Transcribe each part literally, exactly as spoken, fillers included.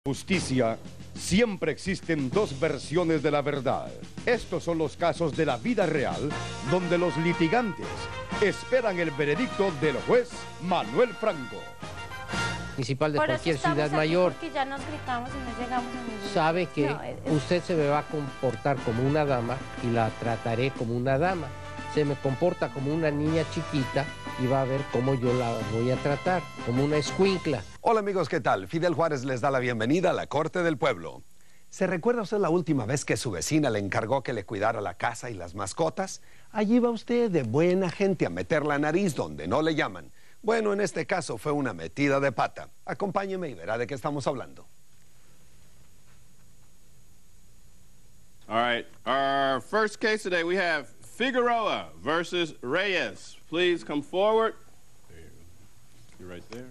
Justicia, siempre existen dos versiones de la verdad. Estos son los casos de la vida real, donde los litigantes esperan el veredicto del juez Manuel Franco. Municipal de Por cualquier eso ciudad aquí, mayor. Porque ya nos gritamos y no llegamos a ningún... Sabe que No, es... usted se me va a comportar como una dama y la trataré como una dama. Se me comporta como una niña chiquita y va a ver cómo yo la voy a tratar, como una escuincla. Hola amigos, ¿qué tal? Fidel Juárez les da la bienvenida a la Corte del Pueblo. ¿Se recuerda usted la última vez que su vecina le encargó que le cuidara la casa y las mascotas? Allí va usted de buena gente a meter la nariz donde no le llaman. Bueno, en este caso fue una metida de pata. Acompáñeme y verá de qué estamos hablando. All right, our first case today we have Figueroa versus Reyes. Please come forward. You're right there.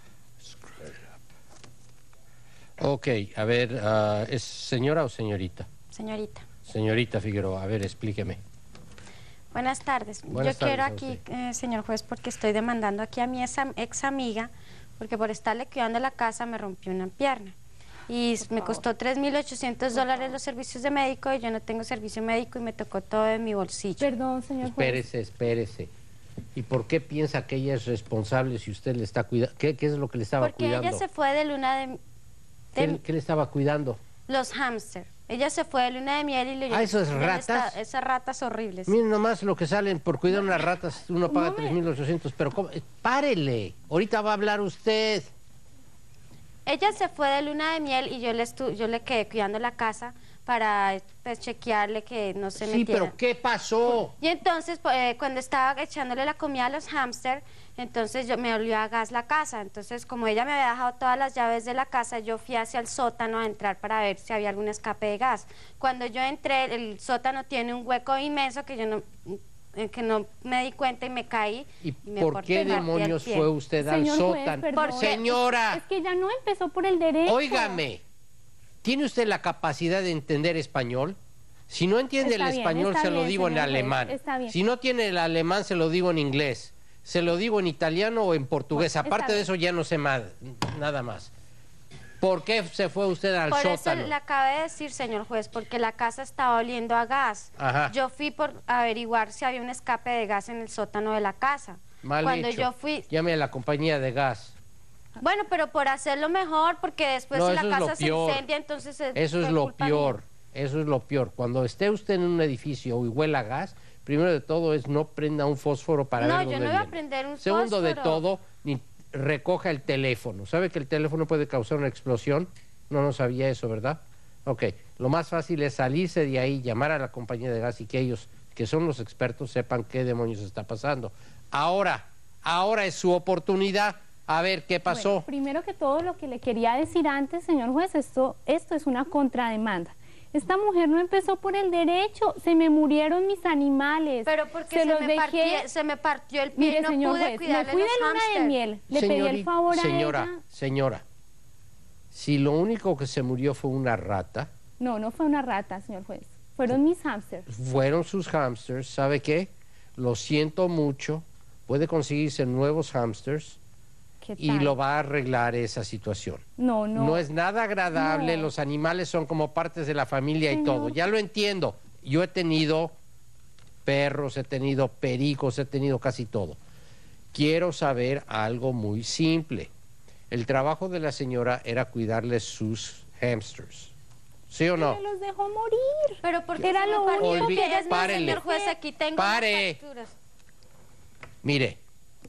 Ok, a ver, uh, ¿es señora o señorita? Señorita. Señorita Figueroa, a ver, explíqueme. Buenas tardes. Buenas Yo quiero tardes a aquí, eh, señor juez, porque estoy demandando aquí a mi ex, ex amiga, porque por estarle cuidando la casa me rompió una pierna. Y me costó tres mil ochocientos dólares los servicios de médico y yo no tengo servicio médico y me tocó todo de mi bolsillo. Perdón, señor juez. Espérese, espérese. ¿Y por qué piensa que ella es responsable si usted le está cuidando? ¿Qué, qué es lo que le estaba Porque cuidando? ella se fue de luna de... de ¿Qué, ¿Qué le estaba cuidando? los hámster. Ella se fue de luna de miel y le... Ah, ¿eso es le ratas? está- esas ratas horribles. Miren nomás lo que salen por cuidar unas ratas, uno paga No me- tres mil ochocientos, pero ¿cómo? Eh, párele, ahorita va a hablar usted. Ella se fue de luna de miel y yo le estu yo le quedé cuidando la casa para pues, chequearle que no se Sí, metiera. pero ¿qué pasó? Y entonces, pues, eh, cuando estaba echándole la comida a los hámster, entonces yo me olió a gas la casa. Entonces, como ella me había dejado todas las llaves de la casa, yo fui hacia el sótano a entrar para ver si había algún escape de gas. Cuando yo entré, el sótano tiene un hueco inmenso que yo no, eh, que no me di cuenta y me caí. ¿Y me por corté qué y partí el demonios pie. fue usted al Señor juez, sótano? perdón. ¿Por qué? Señora, Es que ya no empezó por el derecho. óigame, ¿tiene usted la capacidad de entender español? Si no entiende Está el bien, español, está se lo bien, digo en señor juez, alemán. está bien. Si no tiene el alemán, se lo digo en inglés. Se lo digo en italiano o en portugués. Bueno, Aparte está de bien. eso, ya no sé más, nada más. ¿Por qué se fue usted al Por eso sótano? le acabé de decir, señor juez, porque la casa estaba oliendo a gas. Ajá. Yo fui por averiguar si había un escape de gas en el sótano de la casa. Mal Cuando hecho. yo fui... Llame a la compañía de gas. Bueno, pero por hacerlo mejor, porque después No, si la eso es lo casa se peor. incendia, entonces... es- Eso es fue lo culpa peor, mía. eso es lo peor. Cuando esté usted en un edificio y huela a gas, primero de todo es no prenda un fósforo para No, ver yo dónde no iba a viene. prender un Segundo de fósforo. todo, ni recoja el teléfono. ¿Sabe que el teléfono puede causar una explosión? No, no sabía eso, ¿verdad? Ok, lo más fácil es salirse de ahí, llamar a la compañía de gas y que ellos, que son los expertos, sepan qué demonios está pasando. Ahora, ahora es su oportunidad. A ver, ¿qué pasó? Bueno, primero que todo, lo que le quería decir antes, señor juez, esto, esto es una contrademanda. Esta mujer no empezó por el derecho, se me murieron mis animales. Pero porque se, los me, dejé. partió, se me partió el pie Mire, y no señor pude juez, me cuidarle fui de los luna de hámster. miel, le pedí el Señorita- favor a señora, ella. señora, si lo único que se murió fue una rata, No, no fue una rata, señor juez, fueron mis hámsters. fueron sus hamsters, ¿sabe qué? Lo siento mucho, puede conseguirse nuevos hamsters ¿Qué y tal? lo va a arreglar esa situación. No, no. No es nada agradable, No. los animales son como partes de la familia y Señor. todo, ya lo entiendo. Yo he tenido perros, he tenido pericos, he tenido casi todo. Quiero saber algo muy simple. El trabajo de la señora era cuidarle sus hamsters, ¿sí o no? Me los dejó morir. Pero porque Era se me lo partió único el Olvi- pie. Es más, párele. señor juez, aquí tengo Pare. las facturas. Mire,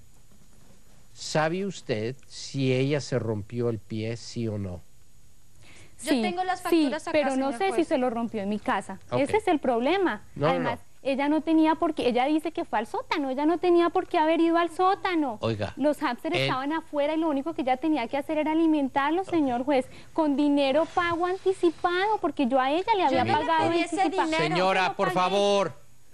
¿sabe usted si ella se rompió el pie, sí o no? Yo tengo las facturas sí, acá, pero no señor sé si juez. se lo rompió en mi casa. Ok. Ese es el problema. No, no, Además, no. ella no tenía por qué, ella dice que fue al sótano, ella no tenía por qué haber ido al sótano. Oiga, Los hámsters él- estaban afuera y lo único que ella tenía que hacer era alimentarlos, señor juez, con dinero pago anticipado, porque yo a ella le había no le pagado pedí ese anticipa- dinero. señora, Yo no por pagué. favor.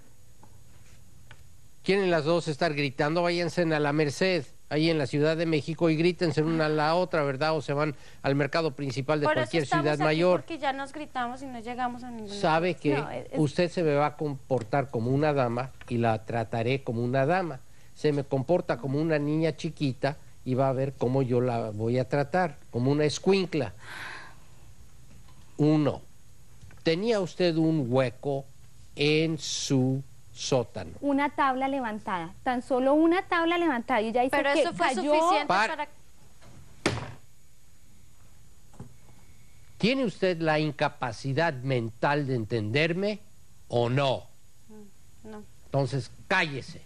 ¿Quieren las dos estar gritando? Váyanse a la Merced, ahí en la Ciudad de México, y grítense una a la otra, ¿verdad? O se van al mercado principal de Por eso cualquier estamos ciudad aquí, mayor. porque ya nos gritamos y no llegamos a ningún Sabe que No, es- usted se me va a comportar como una dama y la trataré como una dama. Se me comporta como una niña chiquita y va a ver cómo yo la voy a tratar, como una escuincla. Uno, ¿tenía usted un hueco en su sótano? Una tabla levantada, tan solo una tabla levantada. Y ella dice Pero que eso fue cayó. suficiente Par- para... ¿Tiene usted la incapacidad mental de entenderme o no? No. Entonces, cállese.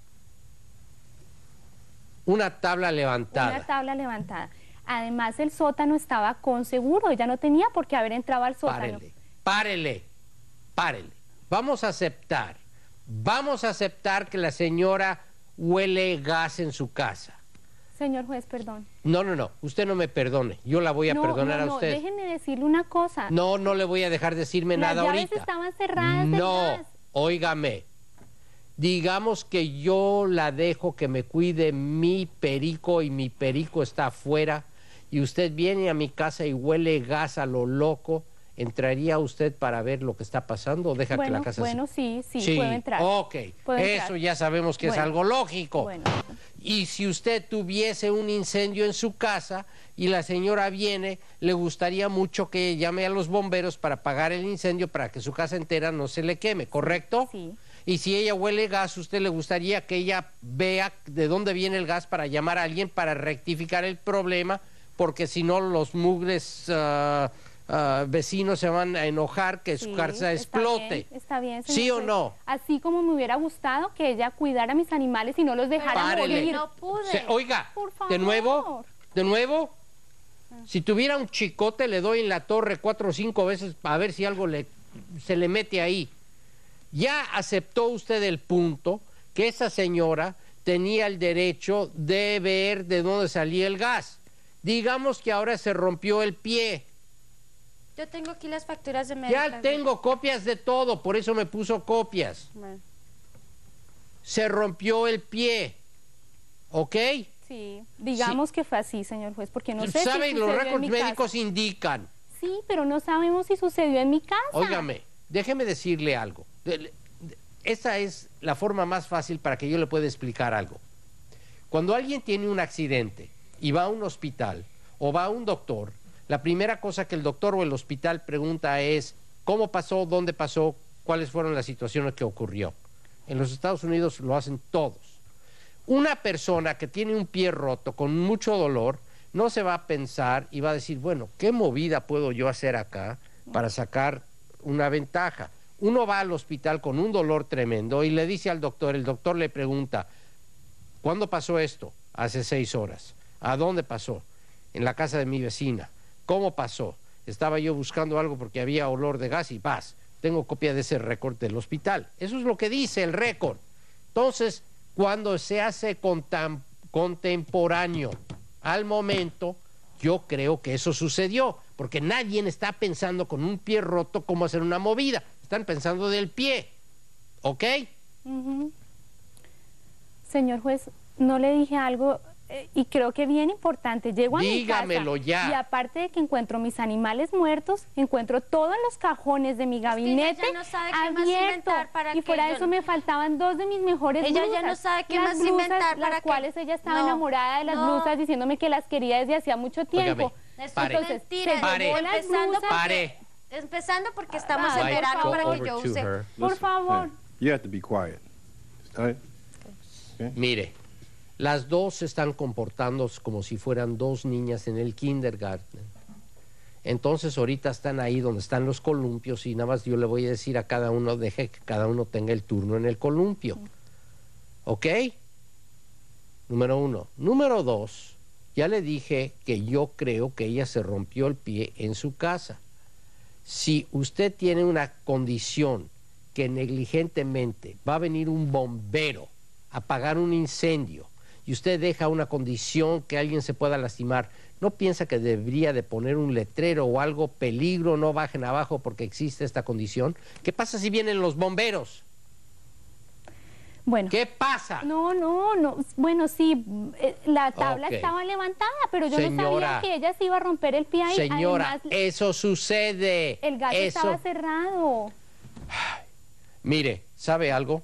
Una tabla levantada. Una tabla levantada. Además, el sótano estaba con seguro. Ella no tenía por qué haber entrado al sótano. Párele, párele, párele. Vamos a aceptar, vamos a aceptar que la señora huele gas en su casa. Señor juez, perdón. No, no, no, usted no me perdone, yo la voy a no, perdonar no, a no, usted. déjenme decirle una cosa. No, no le voy a dejar decirme Las nada llaves ahorita. estaban cerradas del No, gas. óigame. Digamos que yo la dejo que me cuide mi perico y mi perico está afuera y usted viene a mi casa y huele gas a lo loco. ¿Entraría usted para ver lo que está pasando o deja Bueno, que la casa bueno, se... sí, sí, puedo entrar. Ok, Puedo eso entrar. ya sabemos que Bueno, es algo lógico. bueno. Y si usted tuviese un incendio en su casa y la señora viene, le gustaría mucho que llame a los bomberos para apagar el incendio para que su casa entera no se le queme, ¿correcto? Sí. Y si ella huele gas, usted le gustaría que ella vea de dónde viene el gas para llamar a alguien para rectificar el problema, porque si no los mugres ah, ah, vecinos se van a enojar que su Sí, casa está explote. bien, está bien, señor ¿Sí o juez. no? Así como me hubiera gustado que ella cuidara a mis animales y no los dejara Párele. morir. No pude. Se- oiga, Por de nuevo, favor. de nuevo, si tuviera un chicote le doy en la torre cuatro o cinco veces para ver si algo le, se le mete ahí. Ya aceptó usted el punto que esa señora tenía el derecho de ver de dónde salía el gas. Digamos que ahora se rompió el pie. Yo tengo aquí las facturas de médico. Ya tengo copias de todo, por eso me puso copias. Bueno. Se rompió el pie, ¿ok? Sí, digamos que fue así, señor juez, porque no sé ¿Saben? si Los sucedió en récords mi médicos casa. indican. Sí, pero no sabemos si sucedió en mi casa. Óigame, déjeme decirle algo. De- de- Esa es la forma más fácil para que yo le pueda explicar algo. Cuando alguien tiene un accidente y va a un hospital o va a un doctor, la primera cosa que el doctor o el hospital pregunta es ¿cómo pasó? ¿Dónde pasó? ¿Cuáles fueron las situaciones que ocurrió? En los Estados Unidos lo hacen todos. Una persona que tiene un pie roto con mucho dolor no se va a pensar y va a decir, bueno, ¿qué movida puedo yo hacer acá para sacar una ventaja? Uno va al hospital con un dolor tremendo y le dice al doctor, el doctor le pregunta, ¿cuándo pasó esto? Hace seis horas. ¿A dónde pasó? En la casa de mi vecina. ¿Cómo pasó? Estaba yo buscando algo porque había olor de gas y vas. Tengo copia de ese récord del hospital. Eso es lo que dice el récord. Entonces, cuando se hace contam- contemporáneo al momento, yo creo que eso sucedió, porque nadie está pensando con un pie roto cómo hacer una movida. Están pensando del pie, ¿ok? Ujú. Señor juez, no le dije algo eh, y creo que bien importante. Llego a Dígamelo mi casa ya. y aparte de que encuentro mis animales muertos, encuentro todo en los cajones de mi gabinete ya no sabe qué más abierto. inventar para Y que fuera de yo- eso me faltaban dos de mis mejores Ella blusas. ya no sabe qué Las más blusas, inventar para las que- cuales ella estaba No, enamorada de las no. blusas, diciéndome que las quería desde hacía mucho tiempo. Óigame, Eso pare. es Entonces, mentira. se Pare. llevó las Empezando blusas. porque- Pare. Empezando porque estamos Ay, en por verano favor. para Over que yo to use. her. Por Listen, favor. hey, you have to be quiet. All right? Mire, las dos se están comportando como si fueran dos niñas en el kindergarten. Entonces ahorita están ahí donde están los columpios y nada más yo le voy a decir a cada uno, deje que cada uno tenga el turno en el columpio. ¿Ok? Número uno. Número dos, ya le dije que yo creo que ella se rompió el pie en su casa. Si usted tiene una condición que negligentemente va a venir un bombero a apagar un incendio y usted deja una condición que alguien se pueda lastimar, ¿no piensa que debería de poner un letrero o algo, peligro, no bajen abajo porque existe esta condición? ¿Qué pasa si vienen los bomberos? Bueno. ¿Qué pasa? No, no, no. Bueno, sí, eh, la tabla Ok. estaba levantada, pero yo no Señora. sabía que ella se iba a romper el pie ahí. Señora, Además, eso sucede. el gas Eso- estaba cerrado. Mire, ¿sabe algo?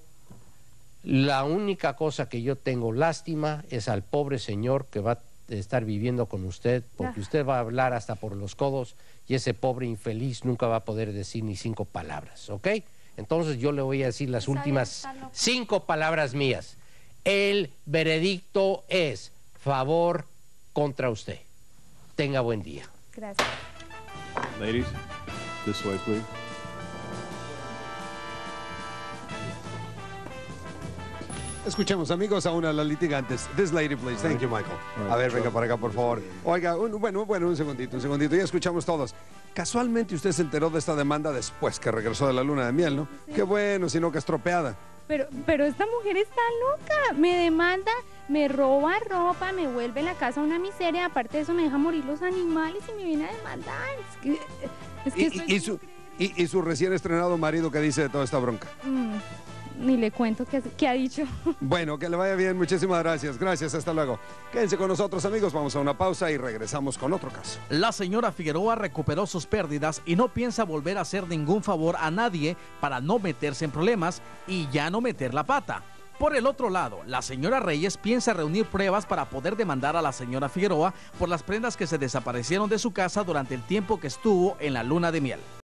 La única cosa que yo tengo lástima es al pobre señor que va a estar viviendo con usted, porque Ah. usted va a hablar hasta por los codos y ese pobre infeliz nunca va a poder decir ni cinco palabras, ¿ok? Entonces yo le voy a decir las Esa últimas vieja está loca. cinco palabras mías. El veredicto es favor contra usted. Tenga buen día. Gracias. Ladies, this way, please. Escuchemos, amigos, a una de las litigantes. This lady, please. Thank you, Michael. A ver, venga para acá, por favor. Oiga, un- bueno, bueno, un segundito, un segundito. Ya escuchamos todos. Casualmente usted se enteró de esta demanda después que regresó de la luna de miel, ¿no? Qué bueno, sino que estropeada. Pero, pero esta mujer está loca, me demanda, me roba ropa, me vuelve la casa una miseria, aparte de eso me deja morir los animales y me viene a demandar. Es que, es que Y, estoy y- y su, y, y su recién estrenado marido, ¿qué dice de toda esta bronca? Mm, ni le cuento qué, qué ha dicho. Bueno, que le vaya bien. Muchísimas gracias. Gracias, hasta luego. Quédense con nosotros, amigos. Vamos a una pausa y regresamos con otro caso. La señora Figueroa recuperó sus pérdidas y no piensa volver a hacer ningún favor a nadie para no meterse en problemas y ya no meter la pata. Por el otro lado, la señora Reyes piensa reunir pruebas para poder demandar a la señora Figueroa por las prendas que se desaparecieron de su casa durante el tiempo que estuvo en la luna de miel.